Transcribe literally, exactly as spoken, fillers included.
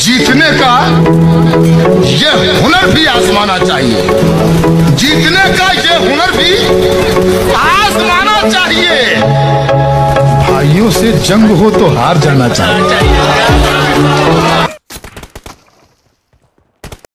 जीतने का ये हुनर भी आजमाना चाहिए, जीतने का ये हुनर भी आजमाना चाहिए। भाइयों से जंग हो तो हार जाना चाहिए।